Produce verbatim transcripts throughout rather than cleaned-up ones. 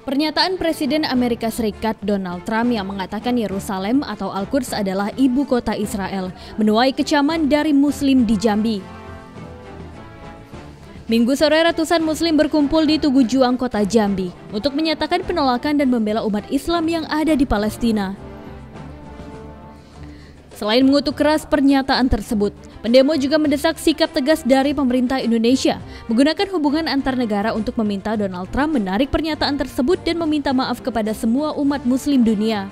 Pernyataan Presiden Amerika Serikat Donald Trump yang mengatakan Yerusalem atau Al-Quds adalah ibu kota Israel menuai kecaman dari Muslim di Jambi. Minggu sore ratusan Muslim berkumpul di Tugu Juang, Kota Jambi untuk menyatakan penolakan dan membela umat Islam yang ada di Palestina. Selain mengutuk keras pernyataan tersebut, pendemo juga mendesak sikap tegas dari pemerintah Indonesia menggunakan hubungan antar negara untuk meminta Donald Trump menarik pernyataan tersebut dan meminta maaf kepada semua umat Muslim dunia.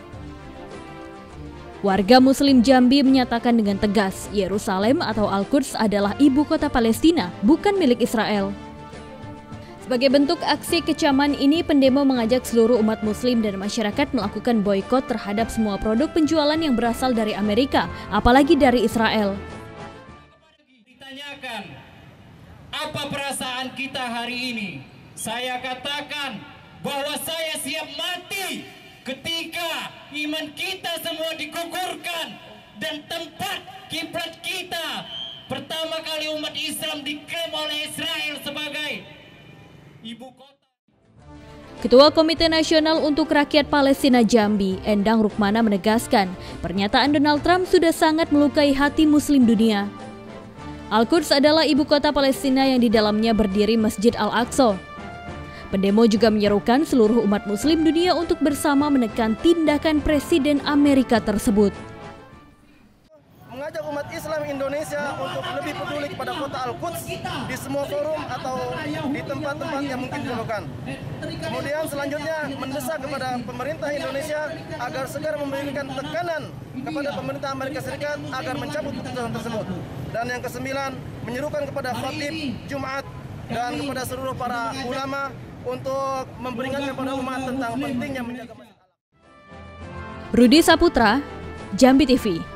Warga Muslim Jambi menyatakan dengan tegas, Yerusalem atau Al-Quds adalah ibu kota Palestina, bukan milik Israel. Sebagai bentuk aksi kecaman ini, pendemo mengajak seluruh umat Muslim dan masyarakat melakukan boikot terhadap semua produk penjualan yang berasal dari Amerika, apalagi dari Israel. Ditanyakan, apa perasaan kita hari ini? Saya katakan bahwa saya siap mati ketika iman kita semua digugurkan dan tempat kiblat kita pertama kali umat Islam diklaim oleh Israel sebagai ibu kota. Ketua Komite Nasional untuk Rakyat Palestina Jambi, Endang Rukmana menegaskan, pernyataan Donald Trump sudah sangat melukai hati Muslim dunia. Al-Quds adalah ibu kota Palestina yang di dalamnya berdiri Masjid Al-Aqsa. Pendemo juga menyerukan seluruh umat Muslim dunia untuk bersama menekan tindakan Presiden Amerika tersebut. Mengajak umat Islam Indonesia untuk lebih peduli kepada kota Al-Quds di semua forum atau di tempat-tempat yang mungkin diperlukan. Kemudian selanjutnya mendesak kepada pemerintah Indonesia agar segera memberikan tekanan kepada pemerintah Amerika Serikat agar mencabut keputusan tersebut. Dan yang kesembilan, menyerukan kepada khatib Jumat dan kepada seluruh para ulama untuk memperingatkan kepada umat tentang pentingnya menjaga masjid. Rudi Saputra, Jambi T V.